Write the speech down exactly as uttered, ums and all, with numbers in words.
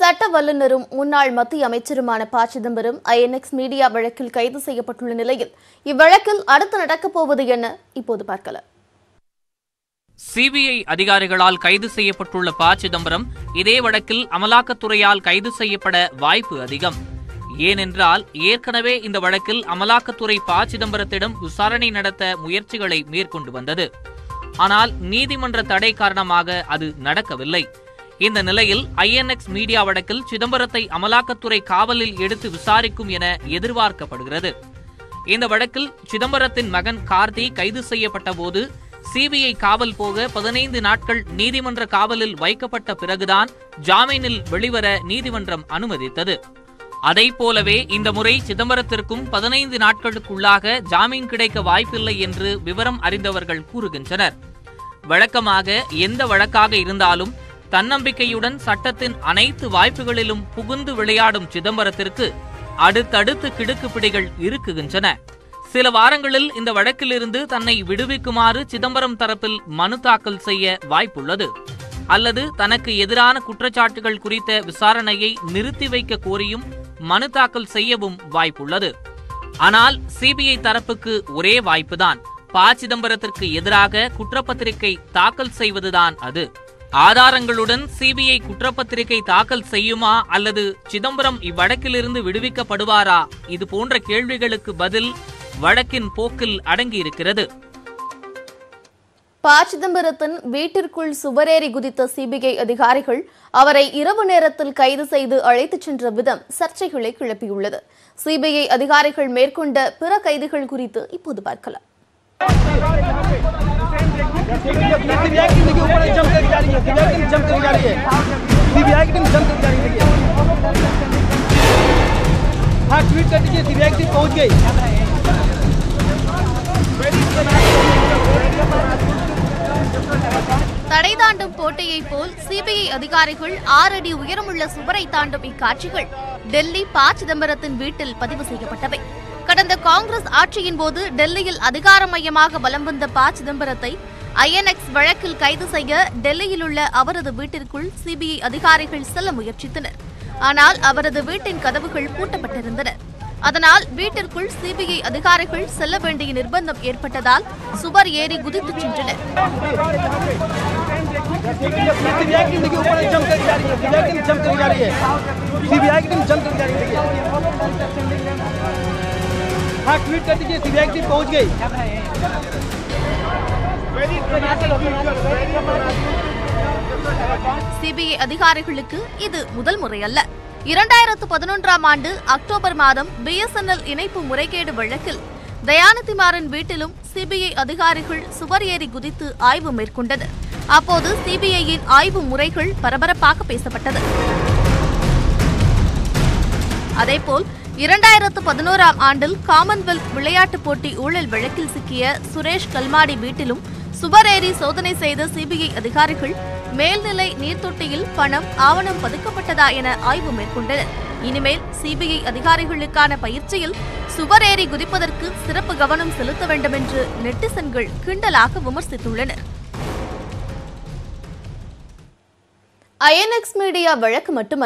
சட்ட வல்லுநரும் முன்னாள் மத்திய அமைச்சருமான ப சிதம்பரம் ஐஎன்எக்ஸ் மீடியா வழக்கில் கைது செய்யப்பட்டுள்ள நிலையில் இவ்வழக்கில் அடுத்து நடக்கப் போவது என்ன இப்போது பார்க்கலாம். சிபிஐ அதிகாரிகளால் கைது செய்யப்பட்டுள்ள ப சிதம்பரம் இதே வழக்கில் அமலாக்கத்துறையால் கைது செய்யப்பட வாய்ப்பு அதிகம். ஏனென்றால் ஏற்கனவே இந்த வழக்கில் அமலாக்கத்துறை ப சிதம்பரத்திடம் விசாரணை நடத்த முயற்சிகளை மேற்கொண்டு வந்தது. ஆனால் நீதிமன்ற தடை காரணமாக அது நடக்கவில்லை. இந்த நிலையில் ஐஎன்எக்ஸ் மீடியா வழக்கில் சிதம்பரத்தை அமலாக்கத்துறை காவலில் எடுத்து விசாரிக்கும் என எதிர்பார்க்கப்படுகிறது. இந்த வழக்கில் சிதம்பரத்தின் மகன் கார்த்தி கைது செய்யப்பட்ட போது சிபிஐ காவல் போக பதினைந்து நாட்கள் நீதிமன்ற காவலில் வைக்கப்பட்ட பிறகுதான் ஜாமீனில் வெளிவர நீதிமன்றம் அனுமதித்தது. அதைப் போலவே இந்த முறை சிதம்பரத்திற்கும் பதினைந்து நாட்களுக்குள்ளாக ஜாமீன் கிடைக்க வாய்ப்பில்லை என்று விவரம் அறிந்தவர்கள் கூறுகின்றனர். வழக்கமாக எந்த வழக்காக இருந்தாலும் தன்னம்பிக்கையுடன் சட்டத்தின் அனைத்து வாய்ப்புகளிலும் புகுந்து விளையாடும் சிதம்பரத்திற்கு அடுத்தடுத்து கிடுக்குப்பிடிகள் இருக்குகின்றன. சில வாரங்களில் இந்த வழக்கிலிருந்து தன்னை விடுவிக்குமாறு சிதம்பரம் தரப்பில் மனு தாக்கல் செய்ய வாய்ப்புள்ளது. அல்லது தனக்கு எதிரான குற்றச்சாட்டுகள் குறித்த விசாரணையை நிறுத்தி வைக்க கோரியும் மனு தாக்கல் செய்யவும் வாய்ப்புள்ளது. ஆனால் சிபிஐ தரப்புக்கு ஒரே வாய்ப்புதான் ப சிதம்பரத்திற்கு எதிராக குற்றப்பத்திரிகை தாக்கல் செய்வதுதான். அது ஆதாரங்களுடன் சிபிஐ குற்றப்பத்திரிகை தாக்கல் செய்யுமா அல்லது சிதம்பரம் இவ்வழக்கிலிருந்து விடுவிக்கப்படுவாரா? இது போன்ற கேள்விகளுக்கு பதில் வழக்கின் போக்கில் அடங்கியிருக்கிறது. ப சிதம்பரத்தின் வீட்டிற்குள் சுவரேறி குதித்த சிபிஐ அதிகாரிகள் அவரை இரவு நேரத்தில் கைது செய்து அழைத்துச் சென்ற விதம் சர்ச்சைகளை கிளப்பியுள்ளது. சிபிஐ அதிகாரிகள் மேற்கொண்ட பிற கைதுகள் குறித்து இப்போது பார்க்கலாம். தடை தாண்டும் போட்டியை போல் சிபிஐ அதிகாரிகள் ஆறு அடி உயரமுள்ள சுவரை தாண்டும் இக்காட்சிகள் டெல்லி ப சிதம்பரத்தின் வீட்டில் பதிவு செய்யப்பட்டவை. கடந்த காங்கிரஸ் ஆட்சியின் போது டெல்லியில் அதிகார மையமாக வலம் வந்த ப சிதம்பரத்தை ஐஎன்எக்ஸ் வழக்கில் கைது செய்ய டெல்லியில் உள்ள அவரது வீட்டிற்குள் சிபிஐ அதிகாரிகள் செல்ல முயற்சித்தனர். ஆனால் அவரது வீட்டின் கதவுகள் பூட்டப்பட்டிருந்தன. அதனால் வீட்டிற்குள் சிபிஐ அதிகாரிகள் செல்ல வேண்டிய நிர்பந்தம் ஏற்பட்டதால் சுவர் ஏறி குதித்துச் சென்றனர். சிபிஐ அதிகாரிகளுக்கு இது முதல் முறை அல்ல. இரண்டாயிரத்து பதினொன்றாம் ஆண்டு அக்டோபர் மாதம் பிஎஸ்என்எல் இணைப்பு முறைகேடு வழக்கில் தயாநிதிமாறன் வீட்டிலும் சிபிஐ அதிகாரிகள் சுவர் ஏறி குதித்து ஆய்வு மேற்கொண்டனர். அப்போது சிபிஐயின் ஆய்வு முறைகள் பரபரப்பாக பேசப்பட்டது. அதேபோல் இரண்டாயிரத்து பதினோராம் ஆண்டில் காமன்வெல்த் விளையாட்டுப் போட்டி ஊழல் வழக்கில் சிக்கிய சுரேஷ் கல்மாடி வீட்டிலும் சுவரேறி சோதனை செய்த சிபிஐ அதிகாரிகள் மேல்நிலை நீர்த்தொட்டியில் பணம் ஆவணம் பதுக்கப்பட்டதா என ஆய்வு மேற்கொண்டனர். இனிமேல் சிபிஐ அதிகாரிகளுக்கான பயிற்சியில் சுவரேறி குதிப்பதற்கு சிறப்பு கவனம் செலுத்த வேண்டும் என்று நெட்டிசன்கள் கிண்டலாக விமர்சித்துள்ளனர். ஐஎன்எக்ஸ் மீடியா வழக்கு மட்டுமல்ல,